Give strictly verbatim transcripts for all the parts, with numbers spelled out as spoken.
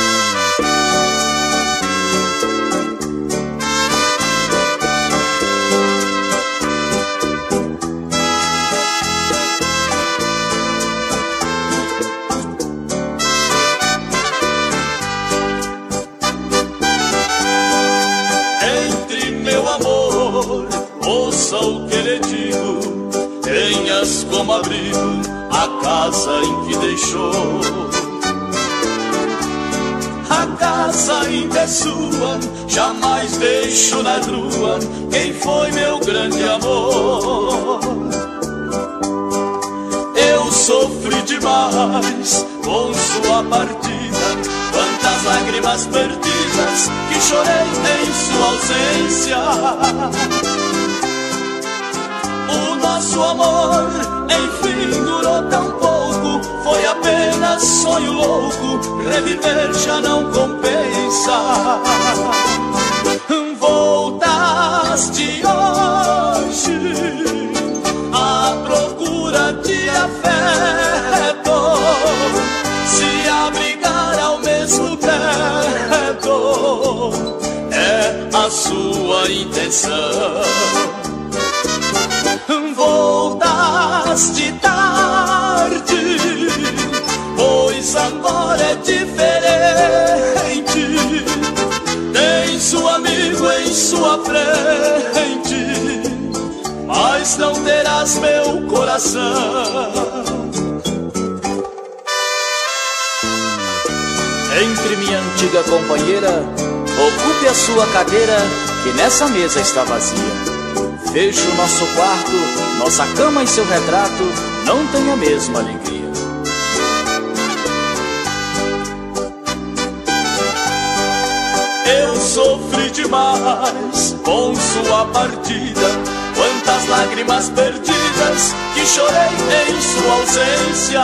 Ouça o que lhe digo, tenhas como abrigo a casa em que deixou. A casa ainda é sua, jamais deixo na rua quem foi meu grande amor. Eu sofri demais com sua partida, quantas lágrimas perdidas que chorei em sua ausência. O nosso amor, enfim, durou tão pouco, foi apenas sonho louco, reviver já não compensa. Voltaste hoje à procura de afeto, se abrigar ao mesmo teto é a sua intenção. Voltaste tarde, pois agora é diferente. Tens um amigo em sua frente, mas não terás meu coração. Entre minha antiga companheira, ocupe a sua cadeira, que nessa mesa está vazia. Vejo o nosso quarto, nossa cama e seu retrato não têm a mesma alegria. Eu sofri demais com sua partida, quantas lágrimas perdidas que chorei em sua ausência.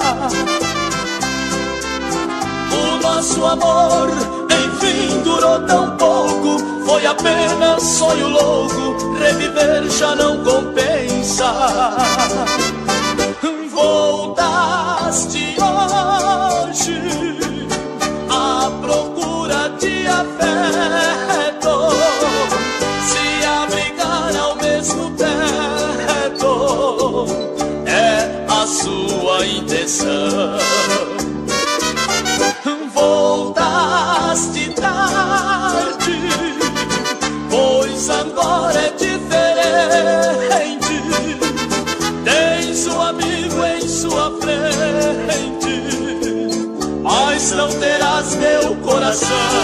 O nosso amor, enfim, durou tão pouco, foi apenas sonho louco, reviver já não compensa. Voltaste hoje à procura de afeto, se abrigar ao mesmo teto é a sua intenção. Voltaste tarde, pois agora é diferente. Tens um amigo em sua frente, mas não terás meu coração.